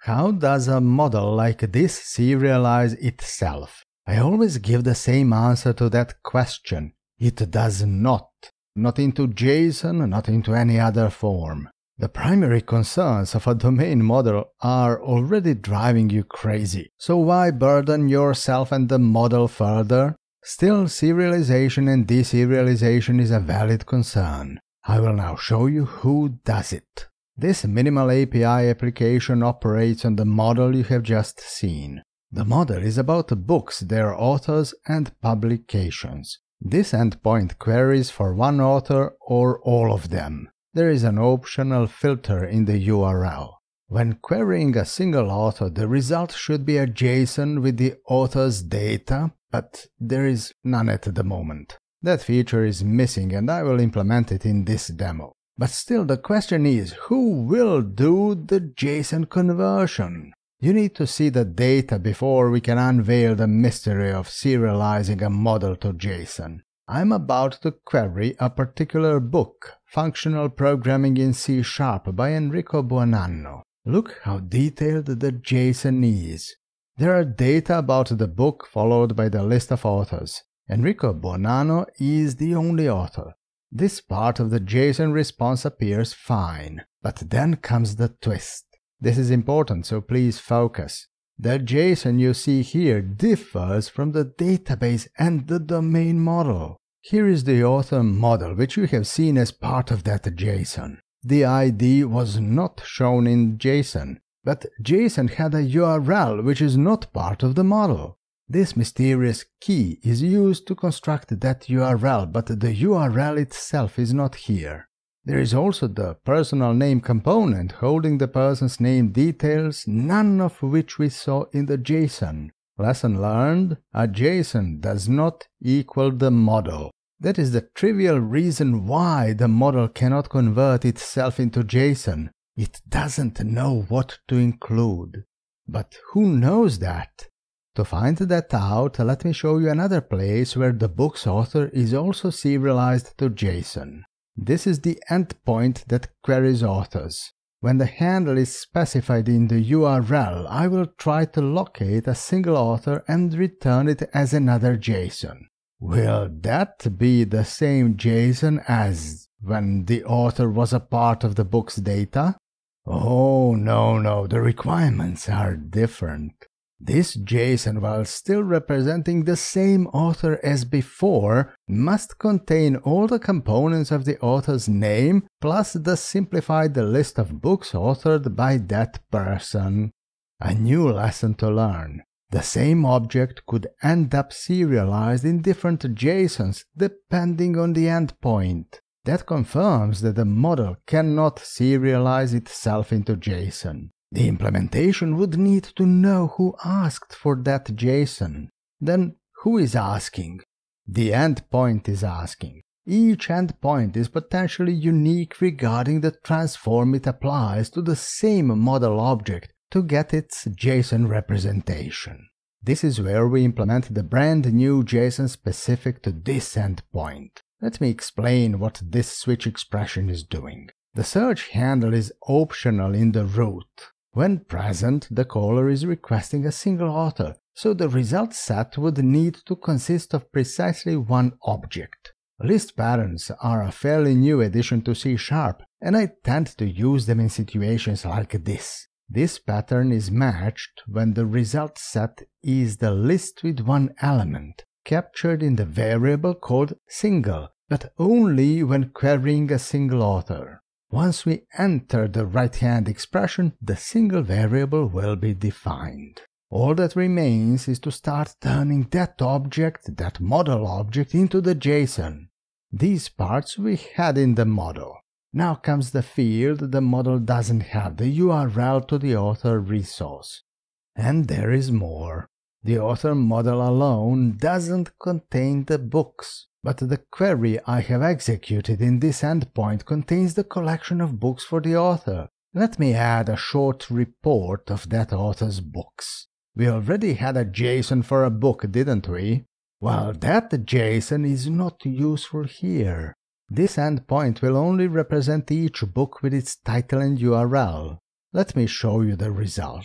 How does a model like this serialize itself? I always give the same answer to that question. It does not. Not into JSON, not into any other form. The primary concerns of a domain model are already driving you crazy, so why burden yourself and the model further? Still, serialization and deserialization is a valid concern. I will now show you who does it. This minimal API application operates on the model you have just seen. The model is about books, their authors, and publications. This endpoint queries for one author or all of them. There is an optional filter in the URL. When querying a single author, the result should be a JSON with the author's data, but there is none at the moment. That feature is missing and I will implement it in this demo. But still, the question is, who will do the JSON conversion? You need to see the data before we can unveil the mystery of serializing a model to JSON. I'm about to query a particular book, Functional Programming in C# by Enrico Buonanno. Look how detailed the JSON is. There are data about the book followed by the list of authors. Enrico Buonanno is the only author. This part of the JSON response appears fine, but then comes the twist. This is important, so please focus. The JSON you see here differs from the database and the domain model. Here is the author model, which you have seen as part of that JSON. The ID was not shown in JSON, but JSON had a URL which is not part of the model. This mysterious key is used to construct that URL, but the URL itself is not here. There is also the personal name component holding the person's name details, none of which we saw in the JSON. Lesson learned: a JSON does not equal the model. That is the trivial reason why the model cannot convert itself into JSON. It doesn't know what to include. But who knows that? To find that out, let me show you another place where the book's author is also serialized to JSON. This is the endpoint that queries authors. When the handle is specified in the URL, I will try to locate a single author and return it as another JSON. Will that be the same JSON as when the author was a part of the book's data? Oh, no, the requirements are different. This JSON, while still representing the same author as before, must contain all the components of the author's name plus the simplified list of books authored by that person. A new lesson to learn. The same object could end up serialized in different JSONs depending on the endpoint. That confirms that the model cannot serialize itself into JSON. The implementation would need to know who asked for that JSON. Then who is asking? The endpoint is asking. Each endpoint is potentially unique regarding the transform it applies to the same model object to get its JSON representation. This is where we implement the brand new JSON specific to this endpoint. Let me explain what this switch expression is doing. The search handle is optional in the root. When present, the caller is requesting a single author, so the result set would need to consist of precisely one object. List patterns are a fairly new addition to C#, and I tend to use them in situations like this. This pattern is matched when the result set is the list with one element, captured in the variable called single, but only when querying a single author. Once we enter the right-hand expression, the single variable will be defined. All that remains is to start turning that object, that model object, into the JSON. These parts we had in the model. Now comes the field the model doesn't have, the URL to the author resource. And there is more. The author model alone doesn't contain the books, but the query I have executed in this endpoint contains the collection of books for the author. Let me add a short report of that author's books. We already had a JSON for a book, didn't we? Well, that JSON is not useful here. This endpoint will only represent each book with its title and URL. Let me show you the result.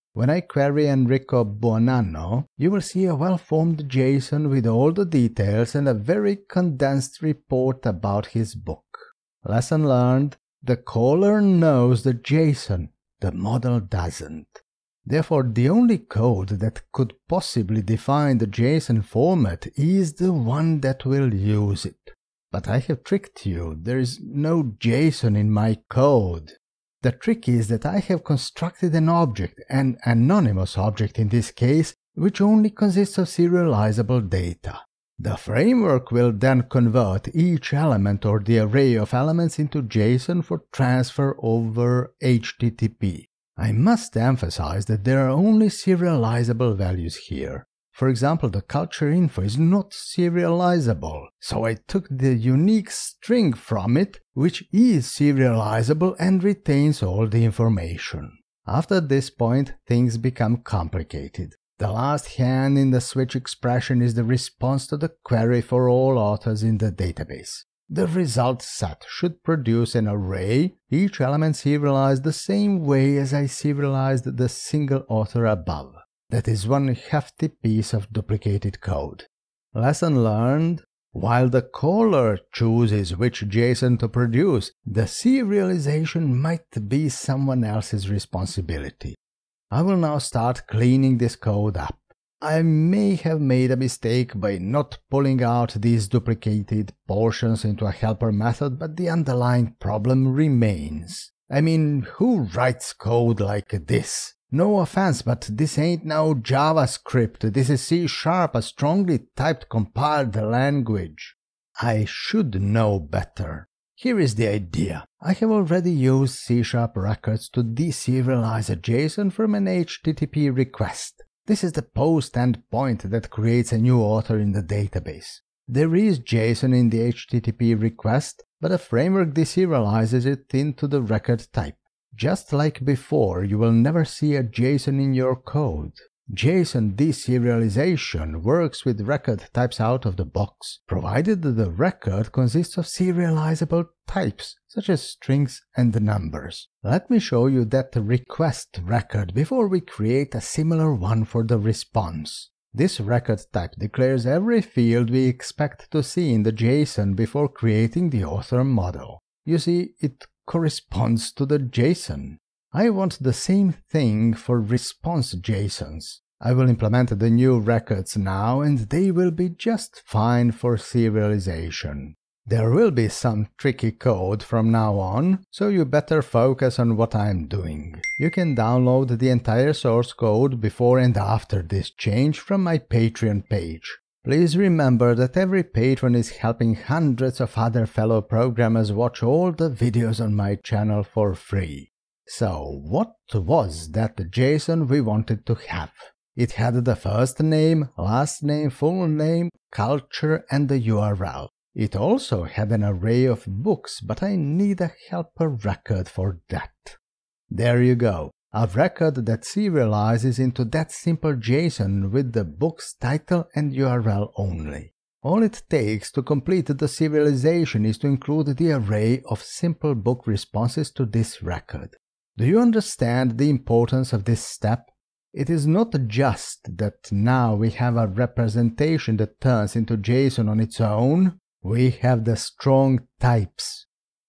When I query Enrico Buonanno, you will see a well-formed JSON with all the details and a very condensed report about his book. Lesson learned: the caller knows the JSON, the model doesn't. Therefore, the only code that could possibly define the JSON format is the one that will use it. But I have tricked you, there is no JSON in my code. The trick is that I have constructed an object, an anonymous object in this case, which only consists of serializable data. The framework will then convert each element or the array of elements into JSON for transfer over HTTP. I must emphasize that there are only serializable values here. For example, the culture info is not serializable, so I took the unique string from it, which is serializable and retains all the information. After this point, things become complicated. The last hand in the switch expression is the response to the query for all authors in the database. The result set should produce an array, each element serialized the same way as I serialized the single author above. That is one hefty piece of duplicated code. Lesson learned: while the caller chooses which JSON to produce, the serialization might be someone else's responsibility. I will now start cleaning this code up. I may have made a mistake by not pulling out these duplicated portions into a helper method, but the underlying problem remains. I mean, who writes code like this? No offense, but this ain't no JavaScript, this is C#, a strongly typed compiled language. I should know better. Here is the idea. I have already used C# records to deserialize a JSON from an HTTP request. This is the post endpoint that creates a new author in the database. There is JSON in the HTTP request, but a framework deserializes it into the record type. Just like before, you will never see a JSON in your code. JSON deserialization works with record types out of the box, provided that the record consists of serializable types, such as strings and numbers. Let me show you that request record before we create a similar one for the response. This record type declares every field we expect to see in the JSON before creating the author model. You see, it corresponds to the JSON. I want the same thing for response JSONs. I will implement the new records now and they will be just fine for serialization. There will be some tricky code from now on, so you better focus on what I'm doing. You can download the entire source code before and after this change from my Patreon page. Please remember that every patron is helping hundreds of other fellow programmers watch all the videos on my channel for free. So, what was that JSON we wanted to have? It had the first name, last name, full name, culture, and the URL. It also had an array of books, but I need a helper record for that. There you go. A record that serializes into that simple JSON with the book's title and URL only. All it takes to complete the serialization is to include the array of simple book responses to this record. Do you understand the importance of this step? It is not just that now we have a representation that turns into JSON on its own, we have the strong types.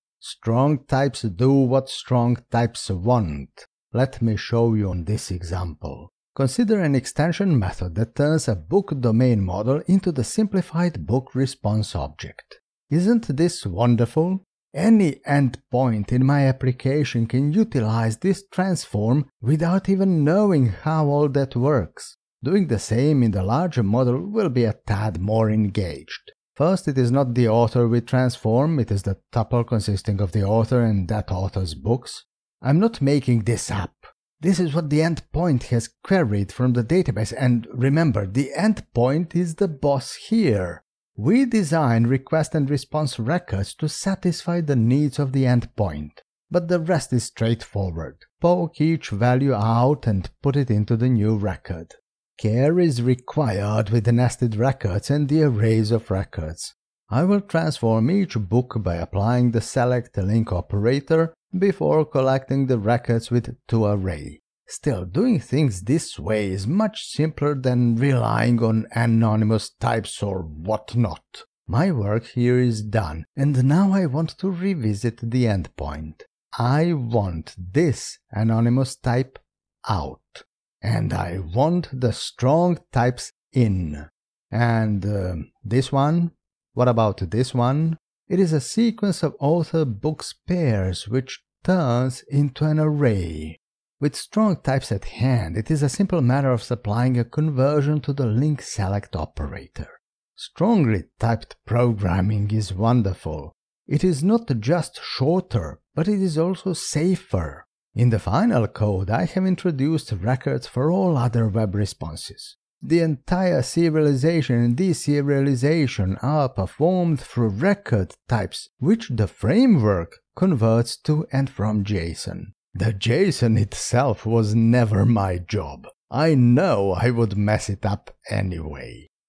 Strong types do what strong types want. Let me show you on this example. Consider an extension method that turns a book domain model into the simplified book response object. Isn't this wonderful? Any endpoint in my application can utilize this transform without even knowing how all that works. Doing the same in the larger model will be a tad more engaged. First, it is not the author we transform, it is the tuple consisting of the author and that author's books. I'm not making this up. This is what the endpoint has queried from the database, and remember, the endpoint is the boss here. We design request and response records to satisfy the needs of the endpoint, but the rest is straightforward. Poke each value out and put it into the new record. Care is required with the nested records and the arrays of records. I will transform each book by applying the select link operator before collecting the records with toArray. Still, doing things this way is much simpler than relying on anonymous types or whatnot. My work here is done, and now I want to revisit the endpoint. I want this anonymous type out, and I want the strong types in. And this one? What about this one? It is a sequence of author-books pairs which turns into an array. With strong types at hand, it is a simple matter of supplying a conversion to the link select operator. Strongly typed programming is wonderful. It is not just shorter, but it is also safer. In the final code, I have introduced records for all other web responses. The entire serialization and deserialization are performed through record types, which the framework converts to and from JSON. The JSON itself was never my job. I know I would mess it up anyway.